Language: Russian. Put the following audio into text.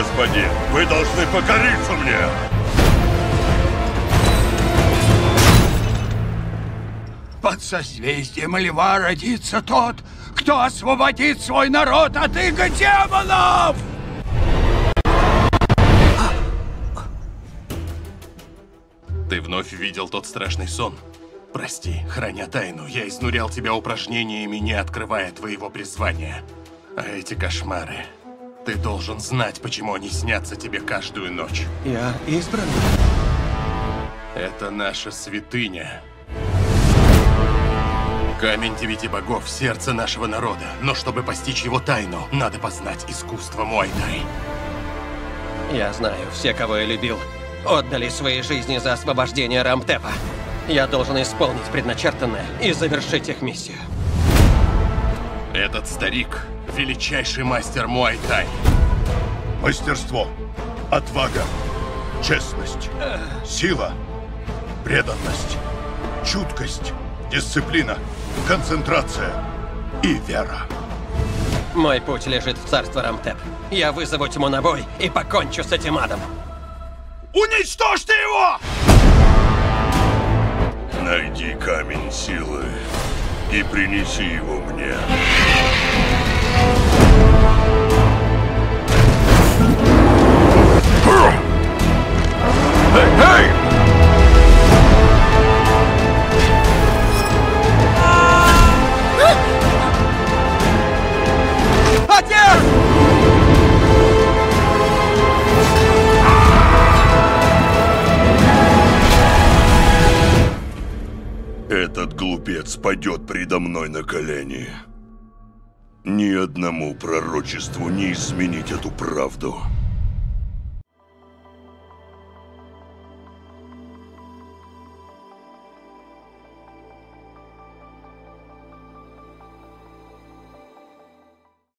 господин. Вы должны покориться мне. Под созвездием Льва родится тот, кто освободит свой народ от иго демонов! Ты вновь видел тот страшный сон? Прости, храня тайну, я изнурял тебя упражнениями, не открывая твоего призвания. А эти кошмары... Ты должен знать, почему они снятся тебе каждую ночь. Я избран. Это наша святыня. Камень 9 богов — сердце нашего народа. Но чтобы постичь его тайну, надо познать искусство Муай-Тай. Я знаю, все, кого я любил, отдали свои жизни за освобождение Рамтепа. Я должен исполнить предначертанное и завершить их миссию. Этот старик — величайший мастер Муай-Тай. Мастерство, отвага, честность, сила, преданность, чуткость, дисциплина, концентрация и вера. Мой путь лежит в царство Рамтеп. Я вызову тьму на бой и покончу с этим адом. Уничтожьте его! Найди камень силы и принеси его мне. Эй! Отец! Этот глупец падет предо мной на колени. Ни одному пророчеству не изменить эту правду.